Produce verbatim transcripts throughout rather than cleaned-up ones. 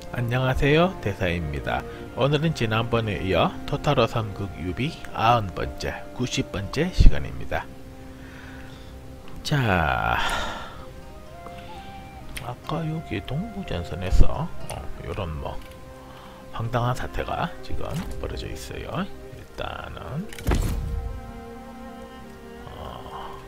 안녕하세요, 대사입니다. 오늘은 지난번에 이어 토탈워 삼국 유비 구십 번째, 구십 번째 시간입니다. 자, 아까 여기 동부전선에서 어, 요런 뭐 황당한 사태가 지금 벌어져 있어요. 일단은 어,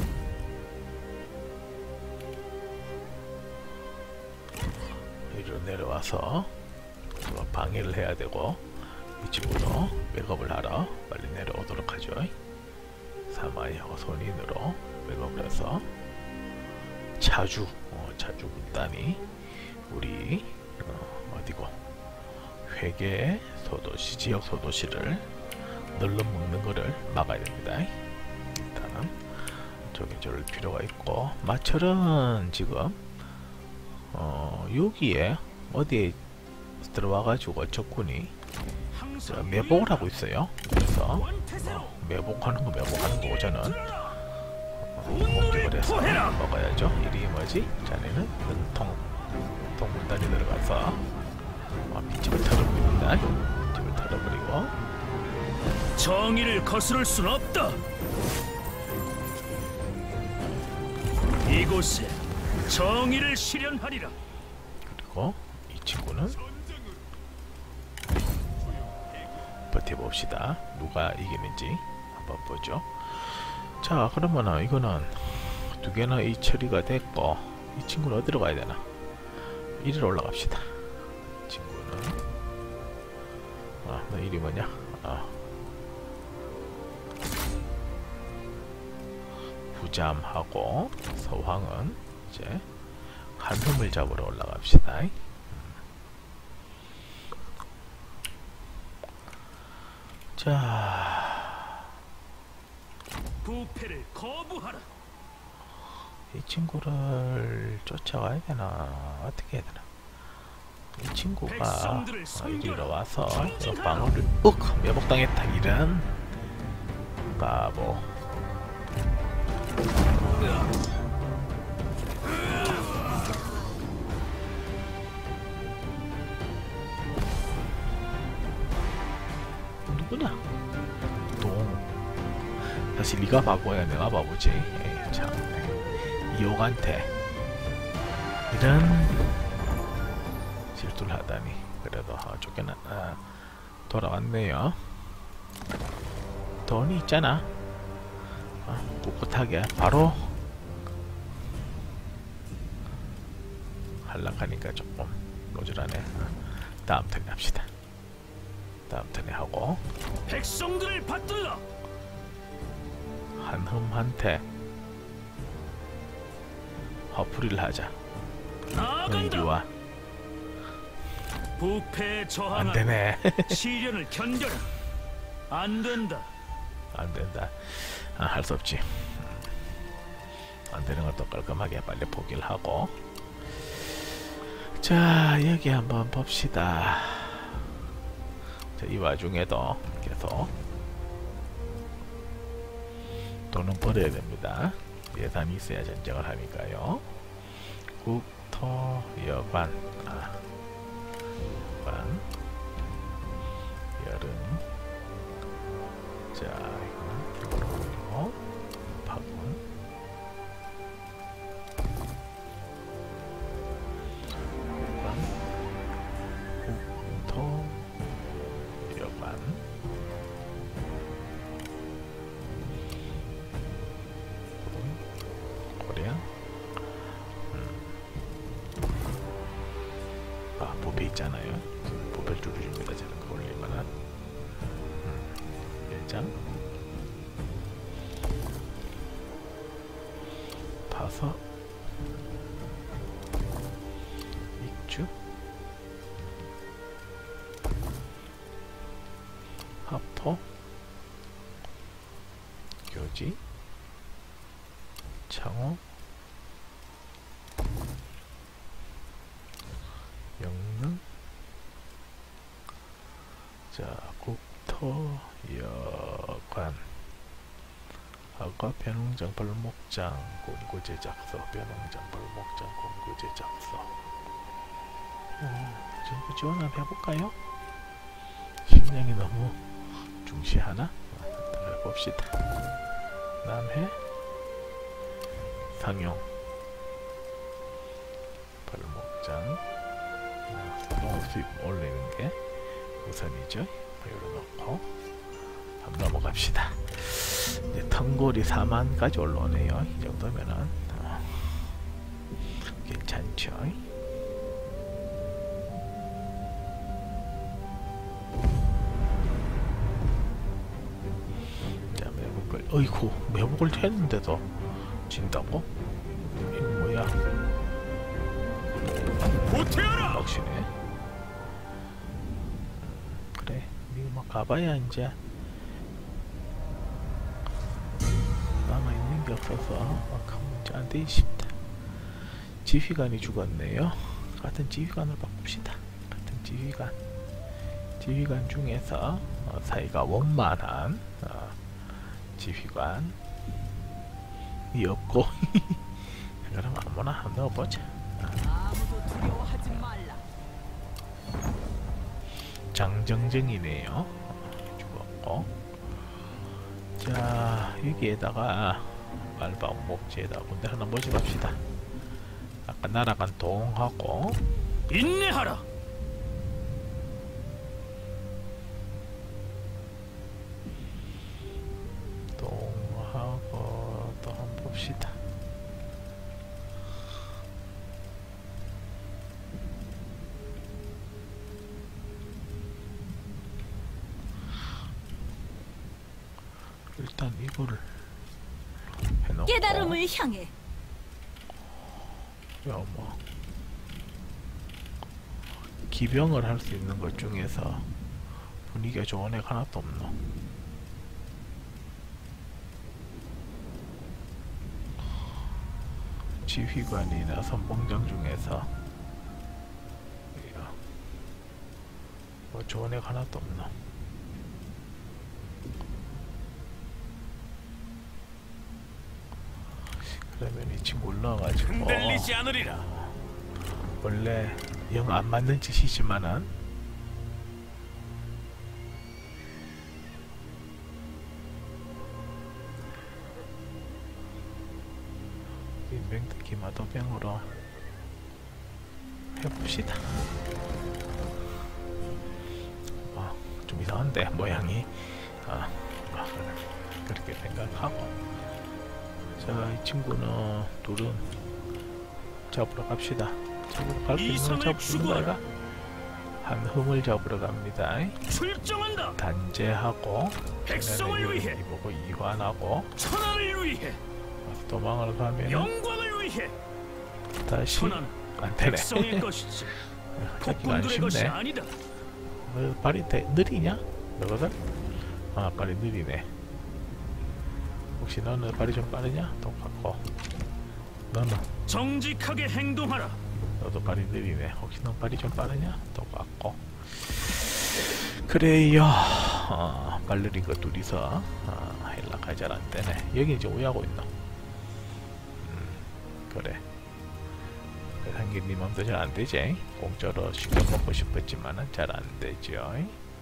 위로 내려와서 방해를 해야 되고 이쪽으로 백업을 하러 빨리 내려오도록 하죠. 사마이하고 손인으로 백업을 해서 차주 어, 차주 군단이 우리 어, 어디고 회계 소도시 지역 소도시를 늘러먹는 거를 막아야 됩니다. 일단은 저기 저럴 필요가 있고 마철은 지금 어, 여기에 어디에 들어와가지고 적군이 매복을 하고 있어요. 그래서 어, 매복하는 거 매복하는 거 저는 어, 공격을 해서 먹어야죠. 이름이 뭐지? 자네는 통 통문단이 들어가서 어, 빗집을 털어버립니다. 빗집을 털어버리고 정의를 거스를 순 없다. 이곳에 정의를 실현하리라. 그리고 이 친구는 버텨봅시다. 누가 이기는지 한번 보죠. 자, 그러면은 이거는 두 개나 이 처리가 됐고 이 친구는 어디로 가야 되나? 이리로 올라갑시다. 이 친구는 아, 너 이리 뭐냐? 아, 부잠하고 서황은 이제 한흠을 잡으러 올라갑시다. 자, 부패를 거부하라. 이 친구를 쫓아가야 되나 어떻게 해야 되나? 이 친구가 어, 이리로 와서 방어를 욱 매복당했다 이런 바보. 누구냐? 동. 사실 네가 바보야, 내가 바보지. 에이, 참. 이옥한테 이런 질투를 하다니. 그래도 아, 쫓겨나 아, 돌아왔네요. 돈이 있잖아. 아, 꿋꿋하게 바로 할락하니까 조금 노즐하네. 다음 턴에 합시다. 다음 턴에 하고 백성들을 받들라. 한흠한테 화풀이를 하자. 이리와. 부패에 저항하라. 안되네. 시련을 견뎌라. 안된다. 안된다. 아, 할 수 없지. 안되는 것도 깔끔하게 빨리 포기를 하고. 자, 여기 한번 봅시다. 자, 이 와중에도 계속 돈은 벌어야 됩니다. 예산이 있어야 전쟁을 하니까요. 국토 여관 아, 여관 여름. 자, 이거는 이거로 올리고 파군 여관 국토 여관 있잖아요. 보별 줄여줍니다. 저런 거 올리면은 음, 일장 파서 익주 하포 교지 창호 영능. 자, 국토 여관 아까 변홍장 벌목장 공구제작서 변홍장 벌목장 공구제작서 음. 정도 지원 한번 해볼까요? 식량이 너무 중시하나? 한번 해봅시다. 남해 상용 벌목장 농업 수입 올리는 게 우선이죠. 여기로 넣고 한번 넘어갑시다. 이제 텅골이 사만까지 올라오네요. 이 정도면은 어, 괜찮죠. 자, 매복을 어이구 매복을 했는데도 진다고? 이거 뭐야? 후퇴하라. 럭시네. 그래, 이거 뭐 가봐야 이제 남아있는 게 없어서 막 문제 안 되기 쉽다. 지휘관이 죽었네요. 같은 지휘관을 바꿉시다. 같은 지휘관. 지휘관 중에서 어, 사이가 원만한 어, 지휘관이 없고 그럼 아무나 한번 넣어보자. 아무도 두려워하지 말라. 장정정이네요. 어, 죽었고. 자, 여기에다가 말방 목지에다 군대 하나 모집합시다. 아까 날아간 동하고 인내하라. 동하고 또 한번 봅시다. 일단 이거를 해놓고 깨달음을 향해. 야뭐 기병을 할 수 있는 것 중에서 분위기가 좋은 애가 하나도 없노. 지휘관이나 선봉장 중에서 뭐 좋은 애가 하나도 없노. 그러면 이 친구 올라와가지고 흔들리지 않으리라. 원래 영 안 맞는 짓이지만은 인명특기 마도병으로 해봅시다. 어, 좀 이상한데 모양이 어, 어, 그렇게 생각하고 자, 이 친구는 둘은 잡으러 갑시다. 잡으러 갈 수 있는 걸 잡을 수 있는 거 아이가? 한 흠을 잡으러 갑니다. 출정한다. 단죄하고 백성을 위해 이보고 이환하고 천하를 위해 도망을 가면 영광을 위해 다시 천하는 안 되네. 백성의 것이지 찾기가 안 폭군들의 것이 쉽네. 아니다. 너 발이 대, 느리냐? 너거든? 아, 발이 느리네. 혹시 너는 발이 좀 빠르냐? 똑같고 너는 정직하게 행동하라. 너도 발이 느리네. 혹시 너 발이 좀 빠르냐? 똑같고 그래요. 어, 발 느린 거 둘이서 어, 헬라가 잘 안되네. 여기 이제 오해하고 있나? 음, 그래. 한게 네 맘도 잘 안되지? 공짜로 시켜 먹고 싶었지만은 잘 안되죠.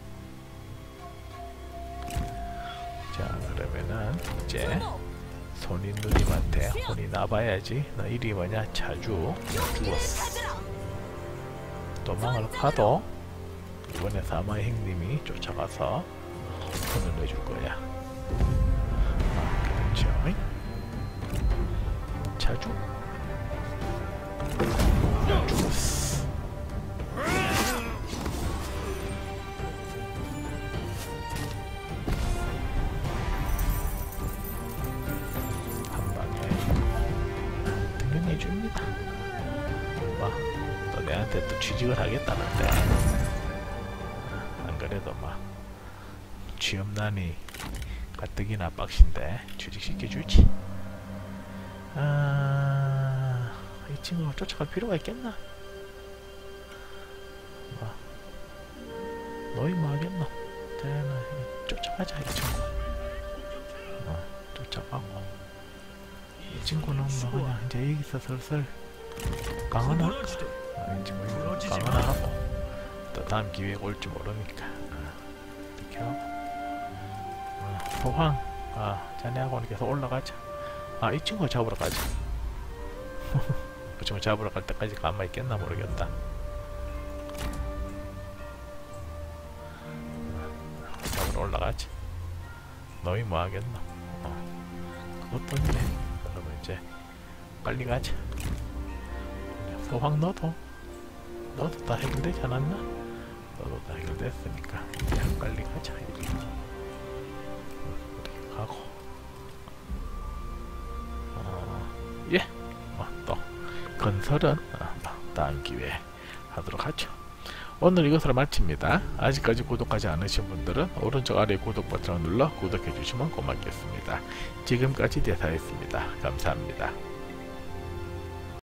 자, 그러면은 이제 손이 누님한테 혼이 나봐야지. 너 이름이 뭐냐? 차주. 죽었어. 도망을 가도 이번에 사마의 형님이 쫓아가서 혼을 내줄 거야. 아, 그렇죠. 차주. 야, 죽었어. 해줍니다. 막 또 내한테 또 취직을 하겠다는데 안 그래도 막 취업난이 가뜩이나 빡신데 취직시켜주지. 아, 이 친구를 쫓아갈 필요가 있겠나? 뭐 너희 뭐 하겠노? 자, 쫓아가자 이 친구. 어, 쫓아가고 이 친구는 뭐 그냥 이제 여기서 슬슬 강화나 할까? 아, 이 친구 강화나 하고 또 다음 기회가 올지 모르니까. 어, 이렇게 하고 어, 소황 아 자네하고는 계속 올라가자. 아 이 친구 잡으러 가자. 그 친구 잡으러 갈 때까지 가만히 있겠나 모르겠다. 잡으러 올라가자. 너희 뭐 하겠나? 어, 그것도 있네. 그러면 이제 빨리 가자. 소황 너도 너도 다 해결되지 않았나? 너도 다 해결됐으니까 그냥 빨리 가자. 이렇게 가고 어, 예. 어, 또 건설은 어, 다음 기회에 하도록 하죠. 오늘 이것으로 마칩니다. 아직까지 구독하지 않으신 분들은 오른쪽 아래 구독 버튼을 눌러 구독해 주시면 고맙겠습니다. 지금까지 대사였습니다. 감사합니다.